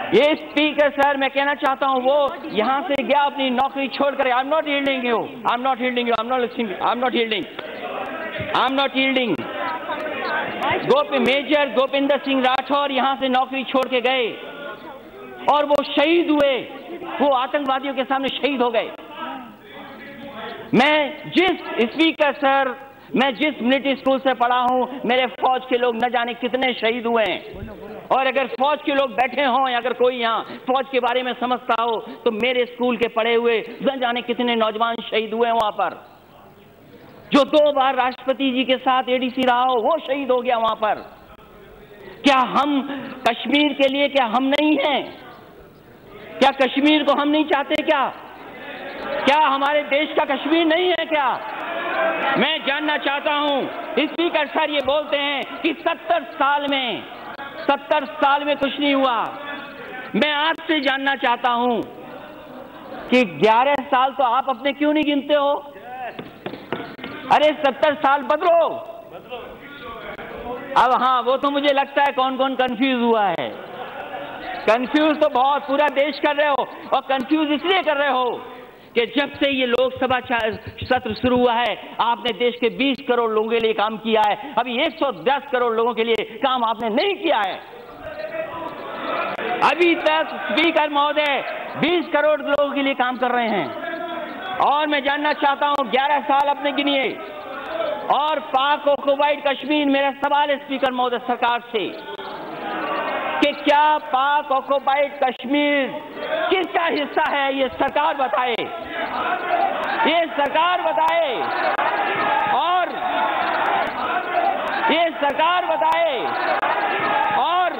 ये speaker sir, मैं कहना चाहता हूँ वो यहाँ से गया अपनी नौकरी छोड़कर। I am not yielding you, I am not yielding you, I am not listening, I am not yielding, I am not yielding. Major Govinder Singh Rathore यहाँ से नौकरी छोड़ के गए और वो शहीद हुए, वो आतंकवादियों के सामने शहीद हो गए। मैं जिस मिलिट्री स्कूल से पढ़ा हूं, मेरे फौज के लोग न जाने कितने शहीद हुए हैं। और अगर फौज के लोग बैठे हों या अगर कोई यहाँ फौज के बारे में समझता हो तो मेरे स्कूल के पढ़े हुए न जाने कितने नौजवान शहीद हुए हैं वहां पर। जो 2 बार राष्ट्रपति जी के साथ एडीसी रहा हो वो शहीद हो गया वहां पर। क्या हम कश्मीर के लिए क्या हम नहीं हैं? क्या कश्मीर को हम नहीं चाहते? क्या हमारे देश का कश्मीर नहीं है क्या? मैं जानना चाहता हूं, स्पीकर सर ये बोलते हैं कि 70 साल में कुछ नहीं हुआ। मैं आपसे जानना चाहता हूं कि 11 साल तो आप अपने क्यों नहीं गिनते हो? अरे 70 साल बदलो। अब हाँ, वो तो मुझे लगता है कौन कौन कंफ्यूज हुआ है। कंफ्यूज तो बहुत पूरा देश कर रहे हो, और कंफ्यूज इसलिए कर रहे हो कि जब से ये लोकसभा सत्र शुरू हुआ है आपने देश के 20 करोड़ लोगों के लिए काम किया है, अभी 110 करोड़ लोगों के लिए काम आपने नहीं किया है। अभी तक स्पीकर महोदय 20 करोड़ लोगों के लिए काम कर रहे हैं। और मैं जानना चाहता हूं 11 साल अपने गिनिए। और पाक ऑक्युपाइड कश्मीर, मेरा सवाल है स्पीकर महोदय सरकार से कि क्या पाक ऑक्युपाइड कश्मीर किसका हिस्सा है? ये सरकार बताए, ये सरकार बताए, और ये सरकार बताए, और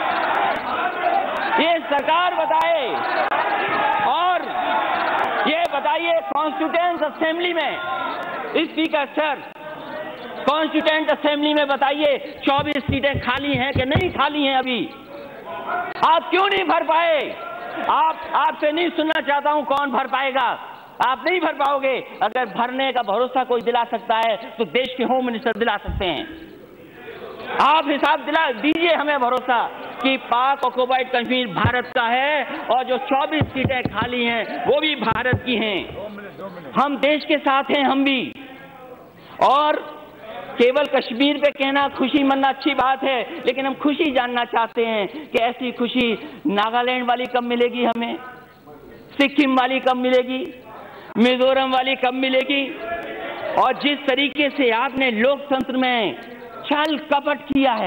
ये सरकार बताए, और ये बताइए कॉन्स्टिट्यूएंट असेंबली में, स्पीकर सर, कॉन्स्टिट्यूएंट असेंबली में बताइए 24 सीटें खाली हैं कि नहीं खाली हैं? अभी आप क्यों नहीं भर पाए? आपसे नहीं सुनना चाहता हूं कौन भर पाएगा, आप नहीं भर पाओगे। अगर भरने का भरोसा कोई दिला सकता है तो देश के होम मिनिस्टर दिला सकते हैं। आप हिसाब दिला दीजिए हमें भरोसा कि पाक ऑक्युपाइड कश्मीर भारत का है और जो 24 सीटें खाली हैं वो भी भारत की हैं। हम देश के साथ हैं, हम भी। और केवल कश्मीर पे कहना खुशी मनाना अच्छी बात है, लेकिन हम खुशी जानना चाहते हैं कि ऐसी खुशी नागालैंड वाली कब मिलेगी हमें, सिक्किम वाली कब मिलेगी, मिजोरम वाली कब मिलेगी? और जिस तरीके से आपने लोकतंत्र में छल कपट किया है,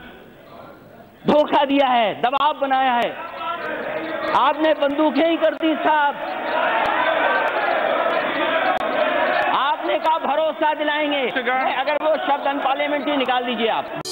धोखा दिया है, दबाव बनाया है, आपने बंदूकें ही कर दी साहब। आपने कहा भरोसा दिलाएंगे, अगर वो शब्द अनपार्लियामेंट्री निकाल दीजिए आप।